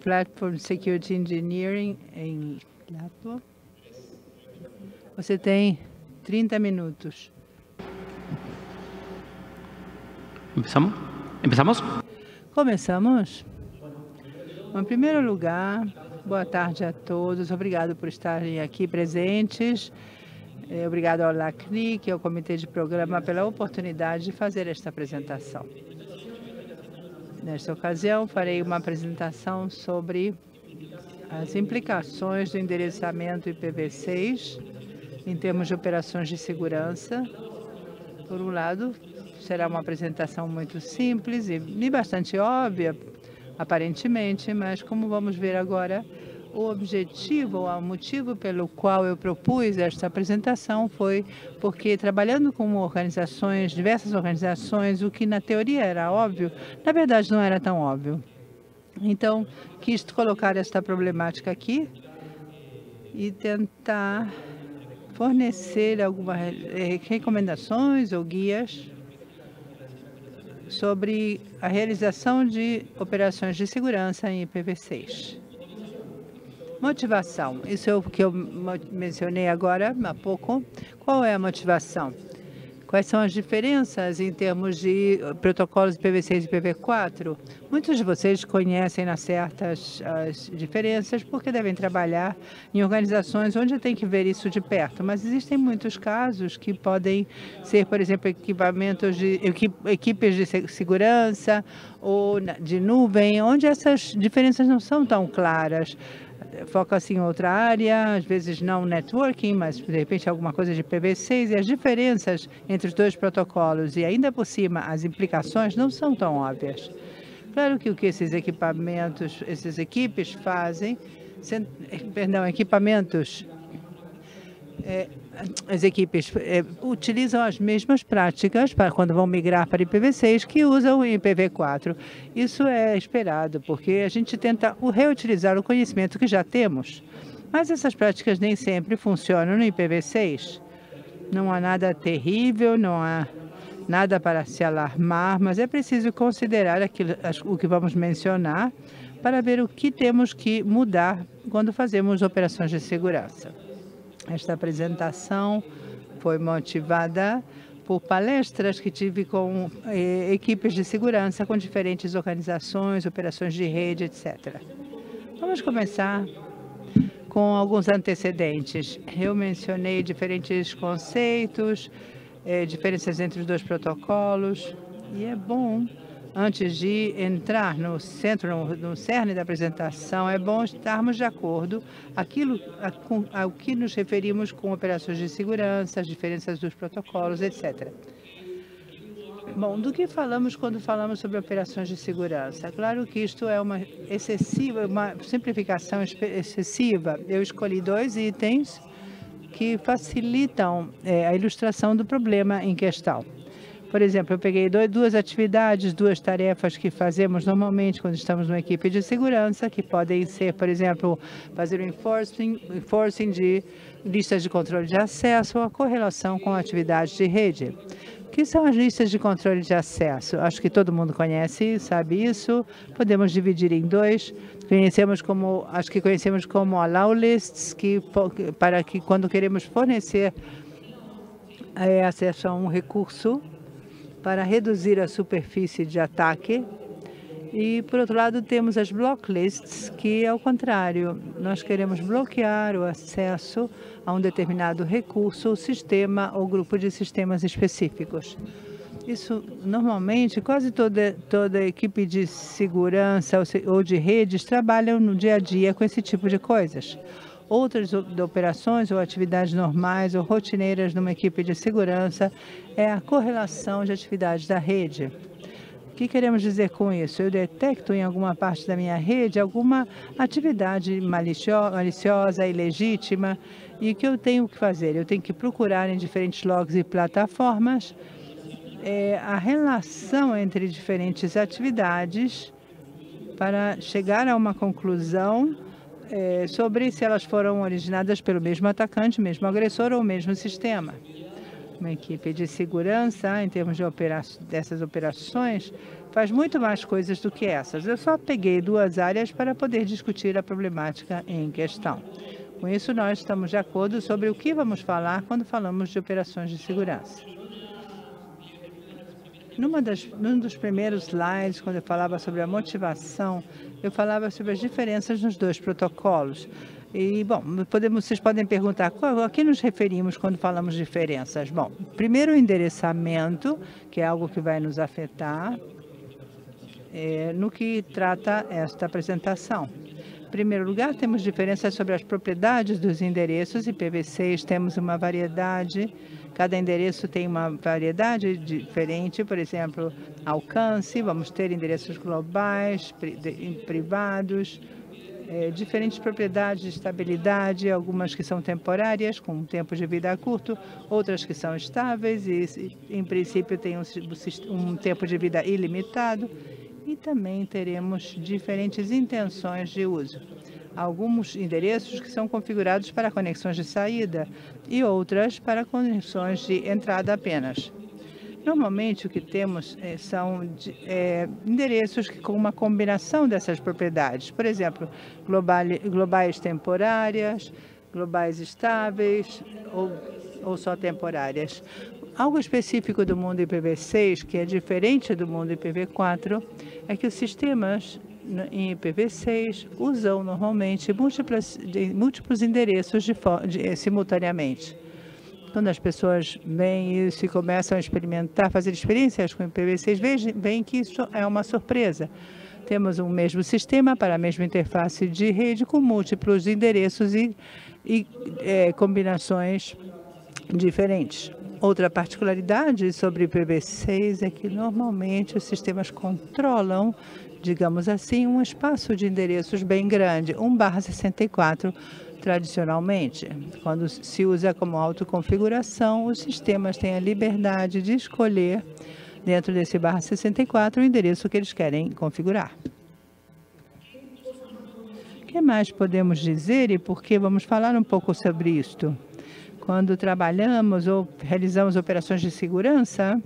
Platform Security Engineering em Lato. Você tem 30 minutos. ¿Empezamos? Começamos? Em primeiro lugar, boa tarde a todos. Obrigado por estarem aqui presentes. Obrigado ao LACNIC, que é o Comitê de Programa, pela oportunidade de fazer esta apresentação. Nesta ocasião, farei uma apresentação sobre as implicações do endereçamento IPv6 em termos de operações de segurança. Por um lado, será uma apresentação muito simples e bastante óbvia, aparentemente, mas como vamos ver agora, o objetivo, ou o motivo pelo qual eu propus esta apresentação foi porque, trabalhando com organizações, diversas organizações, o que na teoria era óbvio, na verdade não era tão óbvio. Então, quis colocar esta problemática aqui e tentar fornecer algumas recomendações ou guias sobre a realização de operações de segurança em IPv6. Motivação. Isso é o que eu mencionei agora há pouco. Qual é a motivação? Quais são as diferenças em termos de protocolos IPv6 e IPv4? Muitos de vocês conhecem as diferenças porque devem trabalhar em organizações onde tem que ver isso de perto. Mas existem muitos casos que podem ser, por exemplo, equipes de segurança ou de nuvem, onde essas diferenças não são tão claras. Foca-se em outra área, às vezes não networking, mas de repente alguma coisa de IPv6, e as diferenças entre os dois protocolos e ainda por cima as implicações não são tão óbvias. Claro que o que essas equipes fazem, as equipes utilizam as mesmas práticas para quando vão migrar para IPv6 que usam o IPv4. Isso é esperado, porque a gente tenta reutilizar o conhecimento que já temos. Mas essas práticas nem sempre funcionam no IPv6. Não há nada terrível, não há nada para se alarmar, mas é preciso considerar o que vamos mencionar para ver o que temos que mudar quando fazemos operações de segurança. Esta apresentação foi motivada por palestras que tive com equipes de segurança com diferentes organizações, operações de rede, etc. Vamos começar com alguns antecedentes. Eu mencionei diferentes conceitos, diferenças entre os dois protocolos, e é bom, antes de entrar no cerne da apresentação, é bom estarmos de acordo ao que nos referimos com operações de segurança, as diferenças dos protocolos, etc. Bom, do que falamos quando falamos sobre operações de segurança? Claro que isto é uma simplificação excessiva. Eu escolhi 2 itens que facilitam a ilustração do problema em questão. Por exemplo, eu peguei 2 atividades, 2 tarefas que fazemos normalmente quando estamos numa equipe de segurança, que podem ser, por exemplo, fazer o enforcing de listas de controle de acesso ou a correlação com atividades de rede. O que são as listas de controle de acesso? Acho que todo mundo conhece, sabe isso. Podemos dividir em 2. Acho que conhecemos como allow lists, para que quando queremos fornecer acesso a um recurso, para reduzir a superfície de ataque. E, por outro lado, temos as block lists, que é o contrário. Nós queremos bloquear o acesso a um determinado recurso, ou sistema ou grupo de sistemas específicos. Isso, normalmente, quase toda equipe de segurança ou de redes trabalham no dia a dia com esse tipo de coisas. Outras operações ou atividades normais ou rotineiras numa equipe de segurança é a correlação de atividades da rede. O que queremos dizer com isso? Eu detecto em alguma parte da minha rede alguma atividade maliciosa, ilegítima, e o que eu tenho que fazer? Eu tenho que procurar em diferentes logs e plataformas a relação entre diferentes atividades para chegar a uma conclusão sobre se elas foram originadas pelo mesmo atacante, mesmo agressor ou mesmo sistema. Uma equipe de segurança, em termos de dessas operações, faz muito mais coisas do que essas. Eu só peguei 2 áreas para poder discutir a problemática em questão. Com isso, nós estamos de acordo sobre o que vamos falar quando falamos de operações de segurança. Num dos primeiros slides, quando eu falava sobre a motivação, eu falava sobre as diferenças nos 2 protocolos. E, bom, vocês podem perguntar a que nos referimos quando falamos de diferenças. Bom, primeiro o endereçamento, que é algo que vai nos afetar no que trata esta apresentação. Em primeiro lugar, temos diferenças sobre as propriedades dos endereços. IPv6 temos uma variedade, cada endereço tem uma variedade diferente, por exemplo, alcance, vamos ter endereços globais, privados, diferentes propriedades de estabilidade, algumas que são temporárias, com um tempo de vida curto, outras que são estáveis e, em princípio, têm um tempo de vida ilimitado. E também teremos diferentes intenções de uso. Alguns endereços que são configurados para conexões de saída e outras para conexões de entrada apenas. Normalmente, o que temos são endereços com uma combinação dessas propriedades. Por exemplo, globais temporárias, globais estáveis ou só temporárias. Algo específico do mundo IPv6, que é diferente do mundo IPv4, é que os sistemas em IPv6 usam normalmente múltiplos endereços simultaneamente. Quando as pessoas veem isso e começam a experimentar, fazer experiências com IPv6, veem que isso é uma surpresa. Temos um mesmo sistema para a mesma interface de rede com múltiplos endereços e combinações diferentes. Outra particularidade sobre IPv6 é que normalmente os sistemas controlam, digamos assim, um espaço de endereços bem grande, 1/64 tradicionalmente. Quando se usa como autoconfiguração, os sistemas têm a liberdade de escolher, dentro desse /64, o endereço que eles querem configurar. O que mais podemos dizer e por que vamos falar um pouco sobre isto? Quando trabalhamos ou realizamos operações de segurança,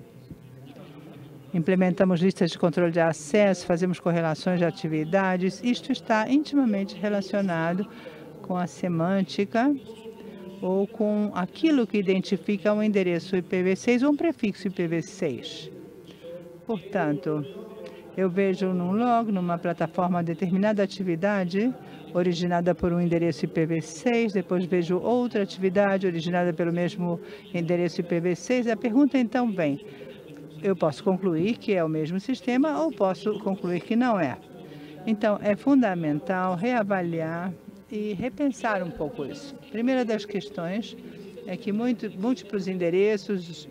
implementamos listas de controle de acesso, fazemos correlações de atividades. Isto está intimamente relacionado com a semântica ou com aquilo que identifica um endereço IPv6 ou um prefixo IPv6. Portanto, eu vejo num log, numa plataforma, determinada atividade originada por um endereço IPv6, depois vejo outra atividade originada pelo mesmo endereço IPv6. A pergunta então vem, eu posso concluir que é o mesmo sistema ou posso concluir que não é? Então, é fundamental reavaliar e repensar um pouco isso. A primeira das questões é que múltiplos endereços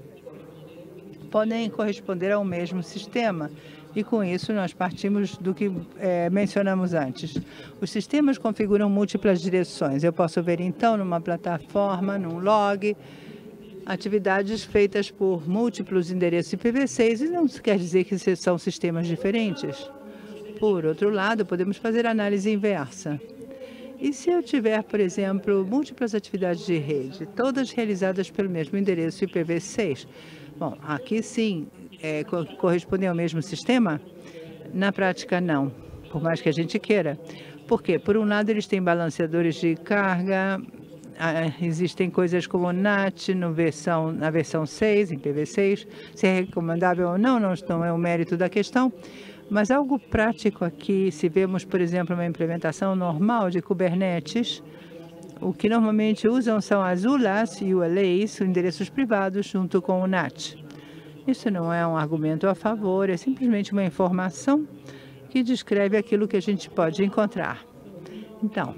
podem corresponder ao mesmo sistema. E com isso nós partimos do que mencionamos antes. Os sistemas configuram múltiplas direções. Eu posso ver então numa plataforma, num log, atividades feitas por múltiplos endereços IPv6 e não quer dizer que são sistemas diferentes. Por outro lado, podemos fazer análise inversa. E se eu tiver, por exemplo, múltiplas atividades de rede, todas realizadas pelo mesmo endereço IPv6? Bom, aqui sim, correspondem ao mesmo sistema? Na prática, não, por mais que a gente queira. Por quê? Por um lado, eles têm balanceadores de carga, existem coisas como NAT na versão 6, em IPv6, se é recomendável ou não, não é o mérito da questão. Mas algo prático aqui, se vemos, por exemplo, uma implementação normal de Kubernetes, o que normalmente usam são as ULAs e ULAs, endereços privados, junto com o NAT. Isso não é um argumento a favor, é simplesmente uma informação que descreve aquilo que a gente pode encontrar. Então,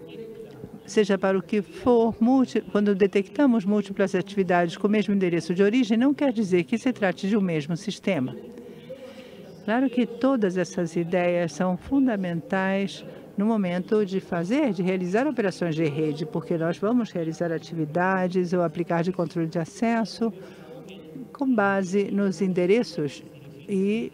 seja para o que for, quando detectamos múltiplas atividades com o mesmo endereço de origem, não quer dizer que se trate de um mesmo sistema. Claro que todas essas ideias são fundamentais no momento de realizar operações de rede, porque nós vamos realizar atividades ou aplicar de controle de acesso com base nos endereços e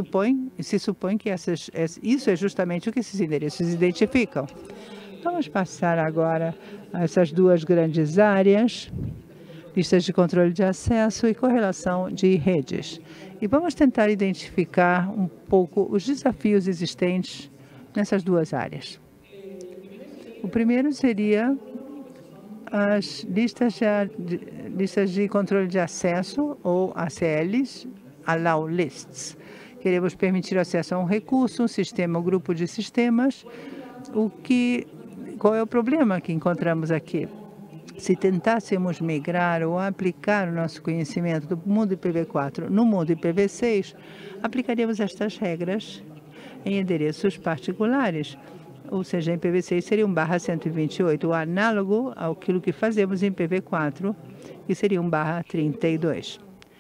se supõe que isso é justamente o que esses endereços identificam. Vamos passar agora a essas duas grandes áreas. listas de controle de acesso e correlação de redes. E vamos tentar identificar um pouco os desafios existentes nessas duas áreas. O primeiro seria as listas de controle de acesso, ou ACLs, Allow Lists. Queremos permitir acesso a um recurso, um sistema, um grupo de sistemas. Qual é o problema que encontramos aqui? Se tentássemos migrar ou aplicar o nosso conhecimento do mundo IPv4 no mundo IPv6, aplicaríamos estas regras em endereços particulares. Ou seja, em IPv6 seria um /128, o análogo àquilo que fazemos em IPv4, que seria um /32.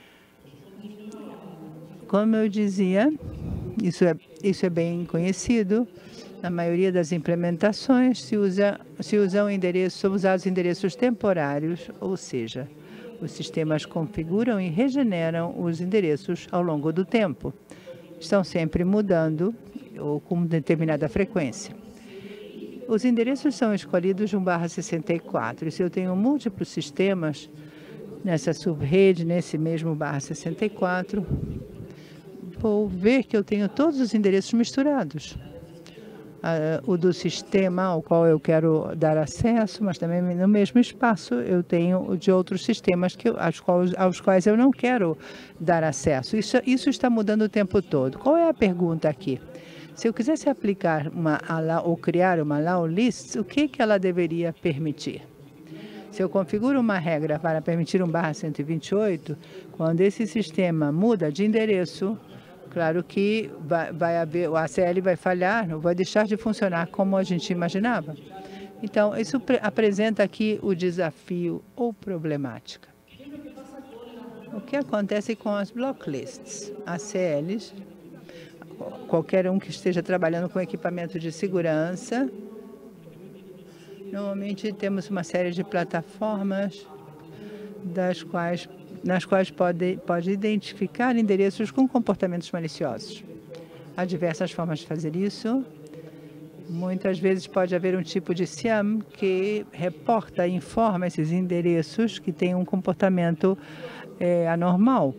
Como eu dizia, isso é bem conhecido. Na maioria das implementações são usados endereços temporários, ou seja, os sistemas configuram e regeneram os endereços ao longo do tempo. Estão sempre mudando ou com determinada frequência. Os endereços são escolhidos de um /64. E se eu tenho múltiplos sistemas nessa subrede, nesse mesmo /64, vou ver que eu tenho todos os endereços misturados. O do sistema ao qual eu quero dar acesso, mas também no mesmo espaço eu tenho de outros sistemas aos quais eu não quero dar acesso. Isso está mudando o tempo todo. Qual é a pergunta aqui? Se eu quisesse aplicar ou criar uma allow list, o que ela deveria permitir? Se eu configuro uma regra para permitir um /128, quando esse sistema muda de endereço, claro que o ACL vai falhar, não vai deixar de funcionar como a gente imaginava. Então, isso apresenta aqui o desafio ou problemática. O que acontece com as block lists? ACLs, qualquer um que esteja trabalhando com equipamento de segurança, normalmente temos uma série de plataformas nas quais pode identificar endereços com comportamentos maliciosos. Há diversas formas de fazer isso. Muitas vezes pode haver um tipo de SIAM que reporta e informa esses endereços que têm um comportamento anormal.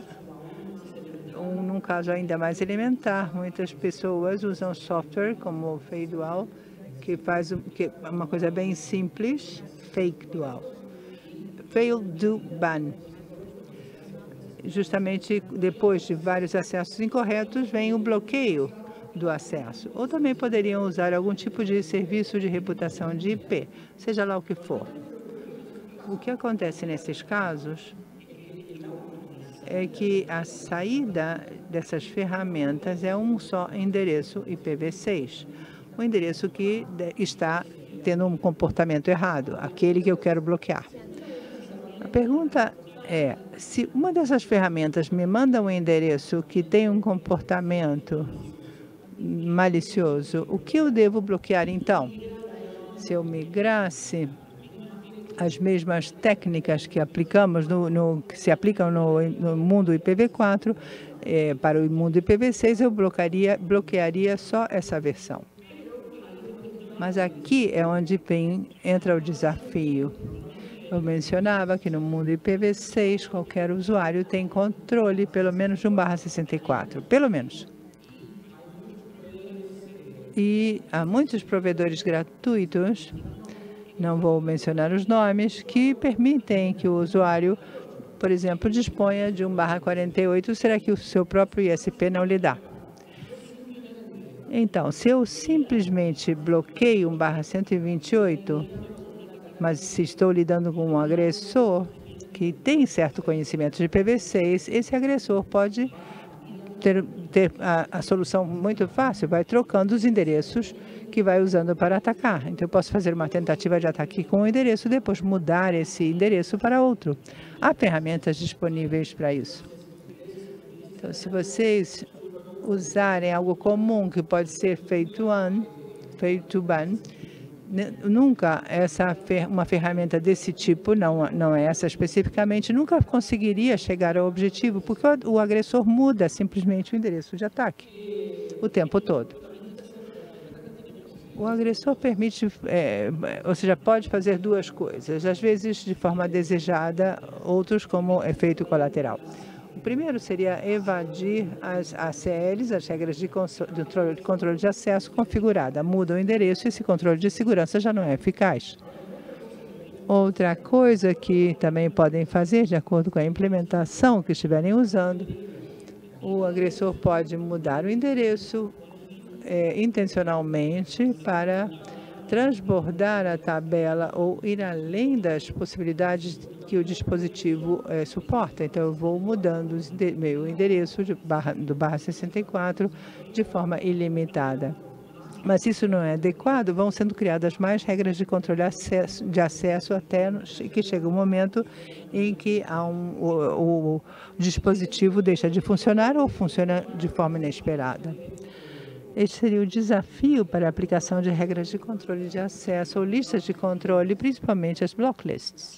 Num caso ainda mais elementar, muitas pessoas usam software como FakeDual, que faz uma coisa bem simples, FakeDual. Fail-do-ban. Justamente depois de vários acessos incorretos, vem o bloqueio do acesso. Ou também poderiam usar algum tipo de serviço de reputação de IP, seja lá o que for. O que acontece nesses casos é que a saída dessas ferramentas é um só endereço IPv6. O endereço que está tendo um comportamento errado, aquele que eu quero bloquear. A pergunta é, se uma dessas ferramentas me manda um endereço que tem um comportamento malicioso, o que eu devo bloquear então? Se eu migrasse as mesmas técnicas que aplicamos que se aplicam no mundo IPv4 para o mundo IPv6, eu bloquearia só essa versão. Mas aqui é onde entra o desafio. Eu mencionava que no mundo IPv6, qualquer usuário tem controle, pelo menos de um /64, pelo menos. E há muitos provedores gratuitos, não vou mencionar os nomes, que permitem que o usuário, por exemplo, disponha de um /48, será que o seu próprio ISP não lhe dá? Então, se eu simplesmente bloqueio um /128, mas se estou lidando com um agressor que tem certo conhecimento de IPv6, esse agressor pode ter a solução muito fácil, vai trocando os endereços que vai usando para atacar. Então, eu posso fazer uma tentativa de ataque com um endereço, depois mudar esse endereço para outro. Há ferramentas disponíveis para isso. Então, se vocês usarem algo comum que pode ser fail-to-ban, nunca uma ferramenta desse tipo, não é essa especificamente, nunca conseguiria chegar ao objetivo, porque o agressor muda simplesmente o endereço de ataque o tempo todo. O agressor permite, ou seja, pode fazer duas coisas, às vezes de forma desejada, outros como efeito colateral. O primeiro seria evadir as ACLs, as regras de controle de acesso configurada. Muda o endereço e esse controle de segurança já não é eficaz. Outra coisa que também podem fazer, de acordo com a implementação que estiverem usando, o agressor pode mudar o endereço intencionalmente para transbordar a tabela ou ir além das possibilidades que o dispositivo suporta. Então, eu vou mudando meu endereço do /64 de forma ilimitada. Mas se isso não é adequado, vão sendo criadas mais regras de controle de acesso até que chega um momento em que o dispositivo deixa de funcionar ou funciona de forma inesperada. Este seria o desafio para a aplicação de regras de controle de acesso ou listas de controle, principalmente as block lists.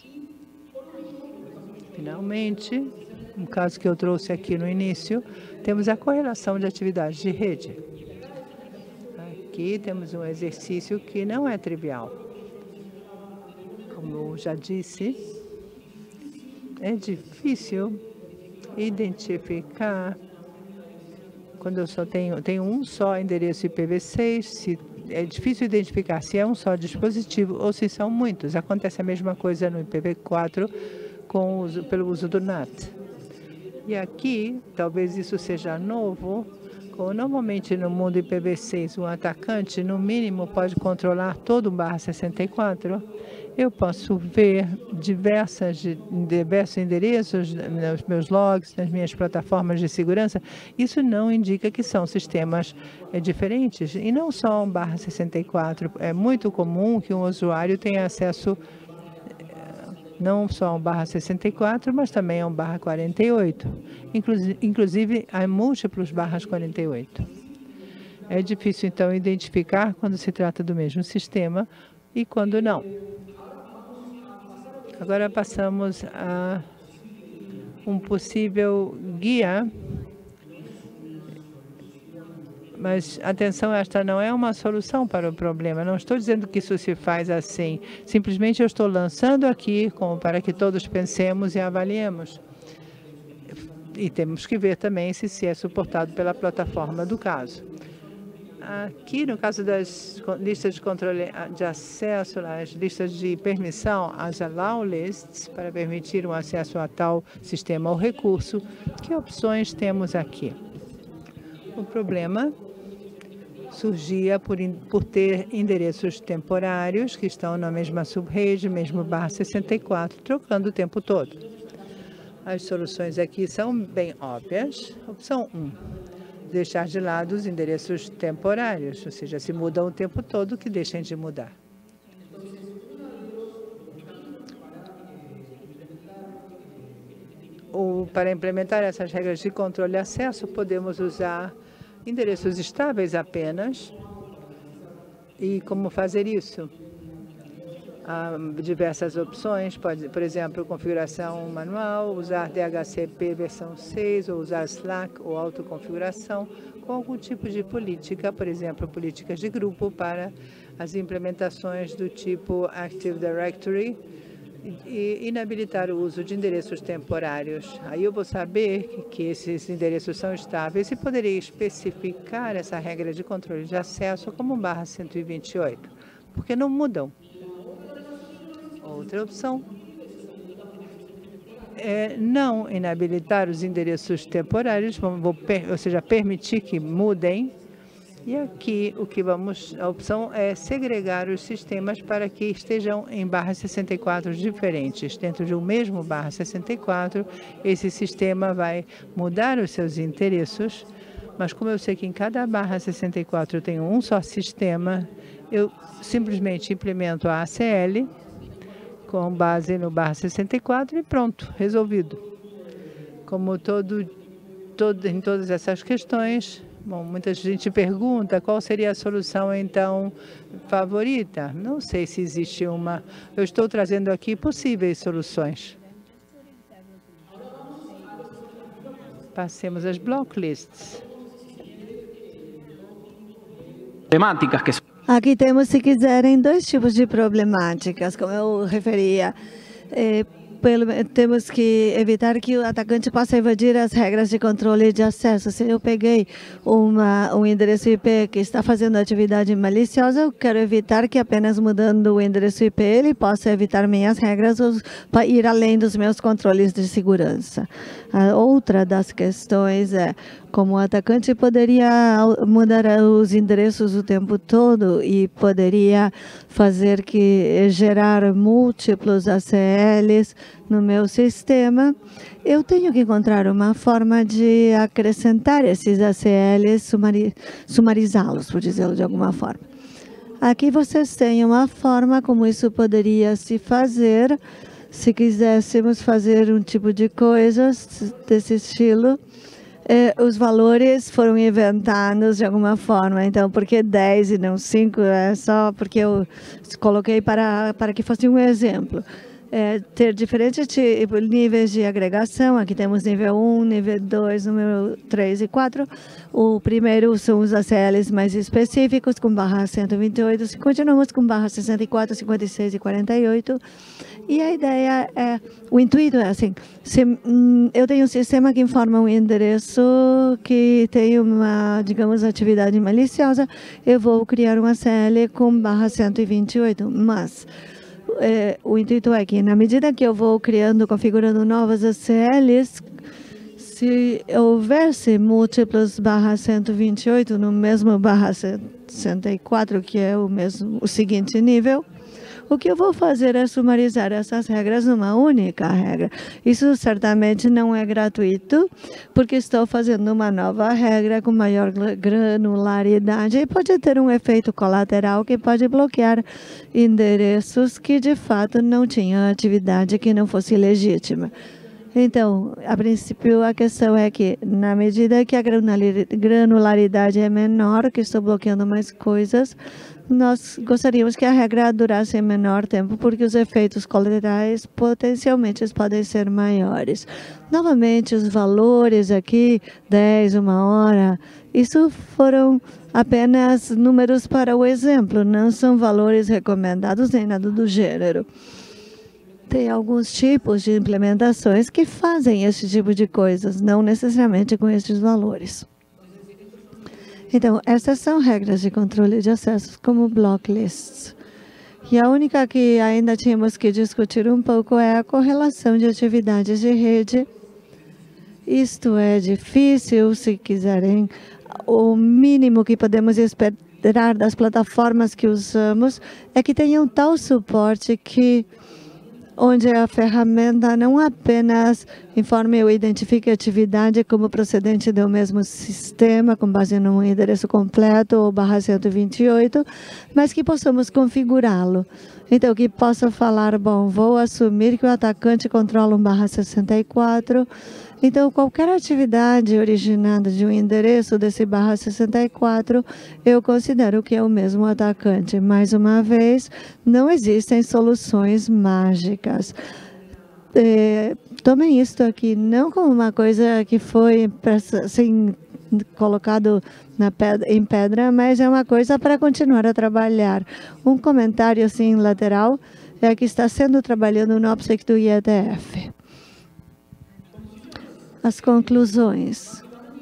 Finalmente, um caso que eu trouxe aqui no início, temos a correlação de atividades de rede. Aqui temos um exercício que não é trivial. Como eu já disse, é difícil identificar. Quando eu só tenho um só endereço IPv6, é difícil identificar se é um só dispositivo ou se são muitos. Acontece a mesma coisa no IPv4 pelo uso do NAT. E aqui, talvez isso seja novo, normalmente no mundo IPv6, um atacante, no mínimo, pode controlar todo o /64. Eu posso ver diversos endereços nos meus logs, nas minhas plataformas de segurança. Isso não indica que são sistemas diferentes. E não só um /64. É muito comum que um usuário tenha acesso não só a um /64, mas também a um /48. Inclusive, há múltiplos /48. É difícil, então, identificar quando se trata do mesmo sistema e quando não. Agora passamos a um possível guia. Mas, atenção, esta não é uma solução para o problema. Não estou dizendo que isso se faz assim. Simplesmente eu estou lançando aqui para que todos pensemos e avaliemos. E temos que ver também se é suportado pela plataforma do caso. Aqui, no caso das listas de controle de acesso, as listas de permissão, as allow lists, para permitir um acesso a tal sistema ou recurso, que opções temos aqui? O problema surgia por ter endereços temporários que estão na mesma subrede, mesmo /64, trocando o tempo todo. As soluções aqui são bem óbvias. Opção 1, deixar de lado os endereços temporários, ou seja, se mudam o tempo todo, que deixem de mudar. Para implementar essas regras de controle de acesso, podemos usar endereços estáveis apenas. E como fazer isso? Há diversas opções, por exemplo, configuração manual, usar DHCP versão 6, ou usar Slack ou autoconfiguração, com algum tipo de política, por exemplo, políticas de grupo para as implementações do tipo Active Directory, e inabilitar o uso de endereços temporários. Aí eu vou saber que esses endereços são estáveis e poderia especificar essa regra de controle de acesso como /128, porque não mudam. Outra opção é não inabilitar os endereços temporários, ou seja, permitir que mudem. E aqui a opção é segregar os sistemas para que estejam em /64 diferentes. Dentro de um mesmo /64, esse sistema vai mudar os seus endereços, mas como eu sei que em cada /64 eu tenho um só sistema, eu simplesmente implemento a ACL com base no /64 e pronto, resolvido. Como em todas essas questões, bom, muita gente pergunta qual seria a solução, então, favorita. Não sei se existe uma. Eu estou trazendo aqui possíveis soluções. Passemos às block lists. Aqui temos, se quiserem, dois tipos de problemáticas, como eu referia. Temos que evitar que o atacante possa invadir as regras de controle de acesso. Se eu peguei um endereço IP que está fazendo atividade maliciosa, eu quero evitar que apenas mudando o endereço IP ele possa evitar minhas regras ou ir além dos meus controles de segurança. A outra das questões é como o atacante poderia mudar os endereços o tempo todo e poderia fazer que gerar múltiplos ACLs no meu sistema, eu tenho que encontrar uma forma de acrescentar esses ACLs, sumarizá-los, por dizê-lo de alguma forma. Aqui vocês têm uma forma como isso poderia se fazer, se quiséssemos fazer um tipo de coisas desse estilo. Os valores foram inventados de alguma forma. Então, por que 10 e não 5? É só porque eu coloquei para que fosse um exemplo. Ter diferentes níveis de agregação. Aqui temos nível 1, nível 2, número 3 e 4. O primeiro são os ACLs mais específicos, com barra 128. Continuamos com barra 64, 56 e 48. E a ideia o intuito é assim, se eu tenho um sistema que informa um endereço que tem uma, digamos, atividade maliciosa, eu vou criar uma ACL com barra 128, mas o intuito é que, na medida que eu vou configurando novas ACLs, se houvesse múltiplos barra 128 no mesmo barra 64, que é o seguinte nível, o que eu vou fazer é sumarizar essas regras numa única regra. Isso certamente não é gratuito, porque estou fazendo uma nova regra com maior granularidade e pode ter um efeito colateral que pode bloquear endereços que de fato não tinham atividade que não fosse legítima. Então, a princípio, a questão é que, na medida que a granularidade é menor, que estou bloqueando mais coisas, nós gostaríamos que a regra durasse menor tempo, porque os efeitos colaterais potencialmente podem ser maiores. Novamente, os valores aqui, 10, 1 hora, isso foram apenas números para o exemplo, não são valores recomendados nem nada do gênero. Tem alguns tipos de implementações que fazem esse tipo de coisas, não necessariamente com esses valores. Então, essas são regras de controle de acessos como block lists. E a única que ainda tínhamos que discutir um pouco é a correlação de atividades de rede. Isto é difícil, se quiserem. O mínimo que podemos esperar das plataformas que usamos é que tenham tal suporte que onde a ferramenta não apenas informe ou identifique a atividade como procedente do mesmo sistema, com base num endereço completo ou barra 128, mas que possamos configurá-lo. Então, que possa falar, bom, vou assumir que o atacante controla um barra 64. Então, qualquer atividade originada de um endereço desse barra 64, eu considero que é o mesmo atacante. Mais uma vez, não existem soluções mágicas. Tomem isto aqui não como uma coisa que foi assim, colocado em pedra, mas é uma coisa para continuar a trabalhar. Um comentário assim lateral é que está sendo trabalhando no OPSEC do IETF. As conclusões.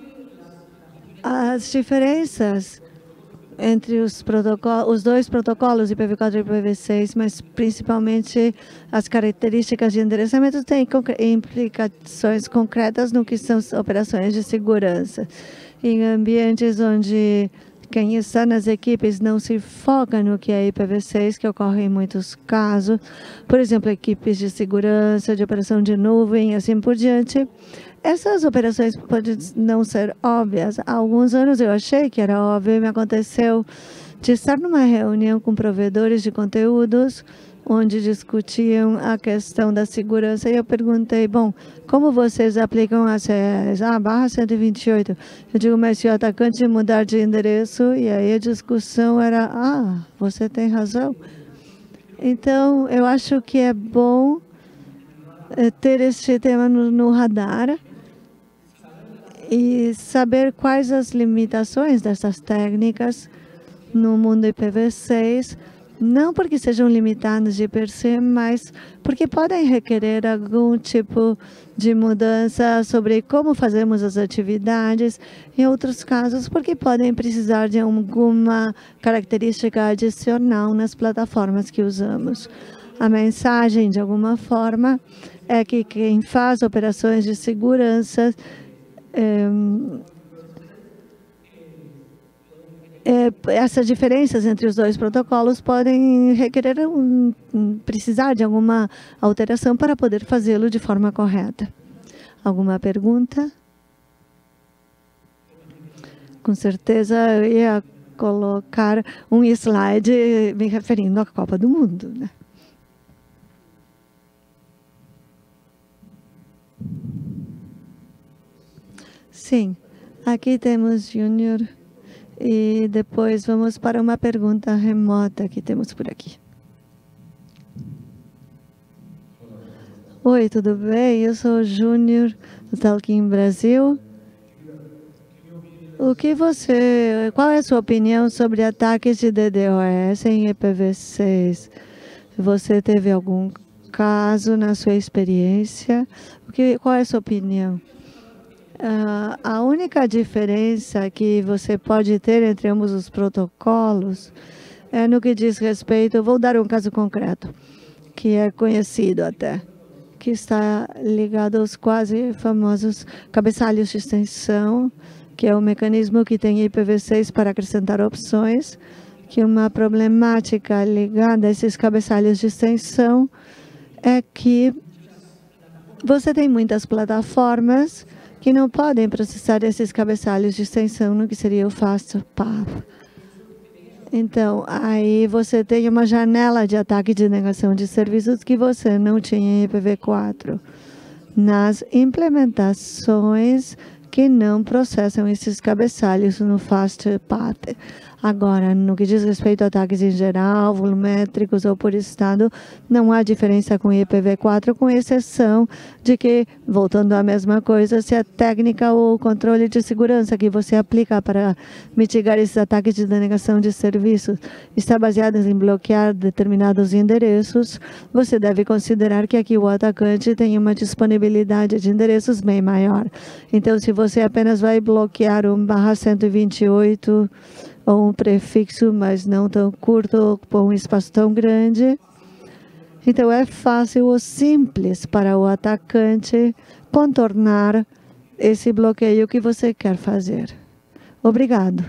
As diferenças entre os dois protocolos, IPv4 e IPv6, mas principalmente as características de endereçamento têm implicações concretas no que são operações de segurança. Em ambientes onde quem está nas equipes não se foca no que é IPv6, que ocorre em muitos casos, por exemplo, equipes de segurança, de operação de nuvem e assim por diante. Essas operações podem não ser óbvias. Há alguns anos eu achei que era óbvio e me aconteceu de estar numa reunião com provedores de conteúdos onde discutiam a questão da segurança e eu perguntei, bom, como vocês aplicam as CLs? Barra 128. Eu digo, mas se o atacante mudar de endereço, e aí a discussão era, você tem razão. Então, eu acho que é bom ter esse tema no radar e saber quais as limitações dessas técnicas, no mundo IPv6, não porque sejam limitados de per se, mas porque podem requerer algum tipo de mudança sobre como fazemos as atividades. Em outros casos, porque podem precisar de alguma característica adicional nas plataformas que usamos. A mensagem, de alguma forma, é que quem faz operações de segurança essas diferenças entre os dois protocolos podem requerer precisar de alguma alteração para poder fazê-lo de forma correta. Alguma pergunta? Com certeza eu ia colocar um slide me referindo à Copa do Mundo, né? Sim, aqui temos Júnior. E depois vamos para uma pergunta remota que temos por aqui. Oi, tudo bem? Eu sou o Júnior do Talking Brasil. Qual é a sua opinião sobre ataques de DDoS em IPv6? Você teve algum caso na sua experiência? Qual é a sua opinião? A única diferença que você pode ter entre ambos os protocolos é no que diz respeito, vou dar um caso concreto, que é conhecido até, que está ligado aos quase famosos cabeçalhos de extensão, que é o mecanismo que tem IPv6 para acrescentar opções, que uma problemática ligada a esses cabeçalhos de extensão é que você tem muitas plataformas que não podem processar esses cabeçalhos de extensão no que seria o FastPath. Então, aí você tem uma janela de ataque de negação de serviços que você não tinha em IPv4. Nas implementações que não processam esses cabeçalhos no FastPath. Agora, no que diz respeito a ataques em geral, volumétricos ou por estado, não há diferença com IPv4, com exceção de que, voltando à mesma coisa, se a técnica ou o controle de segurança que você aplica para mitigar esses ataques de denegação de serviços está baseado em bloquear determinados endereços, você deve considerar que aqui o atacante tem uma disponibilidade de endereços bem maior. Então, se você apenas vai bloquear um /128, ou um prefixo, mas não tão curto, ou um espaço tão grande. Então, é fácil ou simples para o atacante contornar esse bloqueio que você quer fazer. Obrigado.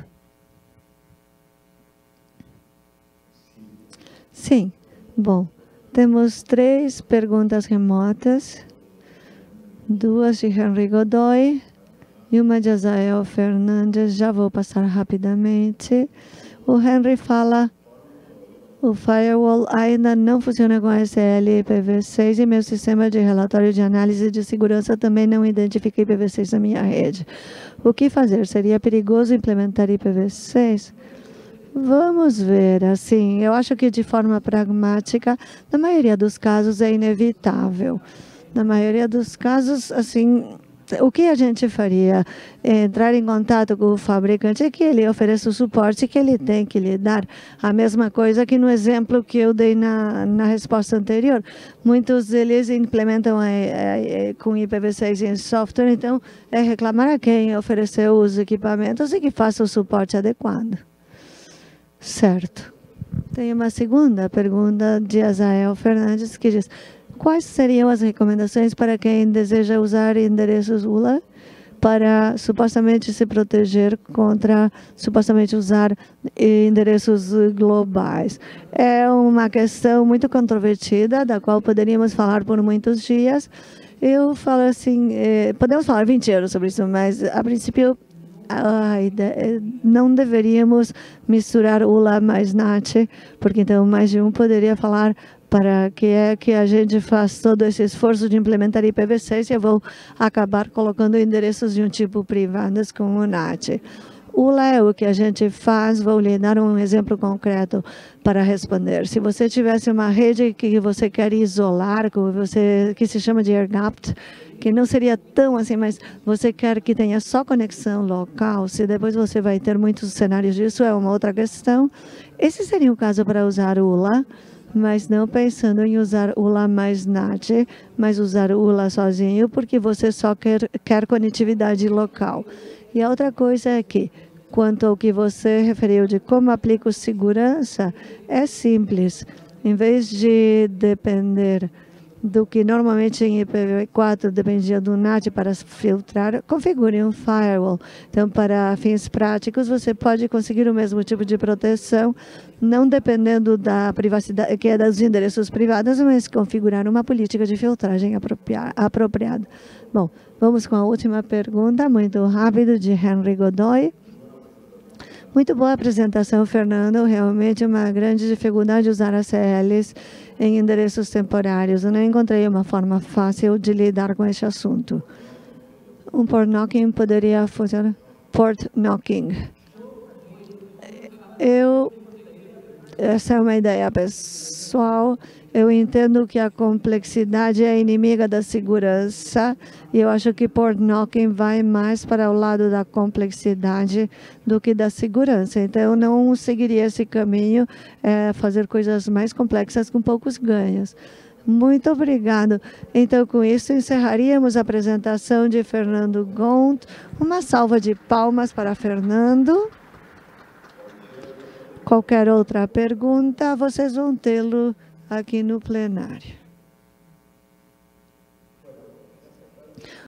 Sim. Bom, temos 3 perguntas remotas. 2 de Henry Godoy. E uma de Azael Fernandes, já vou passar rapidamente. O Henry fala, o firewall ainda não funciona com SL IPv6 e meu sistema de relatório de análise de segurança também não identifica IPv6 na minha rede. O que fazer? Seria perigoso implementar IPv6? Vamos ver, assim, eu acho que de forma pragmática, na maioria dos casos é inevitável. Na maioria dos casos, assim, o que a gente faria? Entrar em contato com o fabricante, que ele ofereça o suporte que ele tem que lhe dar. A mesma coisa que no exemplo que eu dei na resposta anterior. Muitos deles implementam com IPv6 em software, então é reclamar a quem ofereceu os equipamentos e que faça o suporte adequado. Certo. Tem uma segunda pergunta de Azael Fernandes que diz: quais seriam as recomendações para quem deseja usar endereços ULA para supostamente se proteger contra supostamente usar endereços globais? É uma questão muito controvertida, da qual poderíamos falar por muitos dias. Eu falo assim, podemos falar 20 anos sobre isso, mas a princípio não deveríamos misturar ULA mais NAT, porque então mais de um poderia falar para que a gente faz todo esse esforço de implementar IPv6 e eu vou acabar colocando endereços de um tipo privados com o NAT. ULA é o que a gente faz. Vou lhe dar um exemplo concreto para responder. Se você tivesse uma rede que você quer isolar, que se chama de air-gapped, que não seria tão assim, mas você quer que tenha só conexão local, se depois você vai ter muitos cenários disso, é uma outra questão. Esse seria o caso para usar ULA, mas não pensando em usar ULA mais NAT, mas usar ULA sozinho, porque você só quer conectividade local. E a outra coisa é que, quanto ao que você referiu de como aplico segurança, é simples. Em vez de depender do que normalmente em IPv4 dependia do NAT para filtrar, configure um firewall. Então, para fins práticos, você pode conseguir o mesmo tipo de proteção, não dependendo da privacidade, que é dos endereços privados, mas configurar uma política de filtragem apropriada. Bom, vamos com a última pergunta, muito rápido, de Henry Godoy. Muito boa apresentação, Fernando. Realmente uma grande dificuldade usar ACLs em endereços temporários. Eu não encontrei uma forma fácil de lidar com esse assunto. Um port knocking poderia funcionar? Port knocking. Essa é uma ideia pessoal. Eu entendo que a complexidade é inimiga da segurança e eu acho que port knocking vai mais para o lado da complexidade do que da segurança. Então, eu não seguiria esse caminho, fazer coisas mais complexas com poucos ganhos. Muito obrigado. Então, com isso, encerraríamos a apresentação de Fernando Gonth. Uma salva de palmas para Fernando. Qualquer outra pergunta, vocês vão tê-lo aqui no plenário.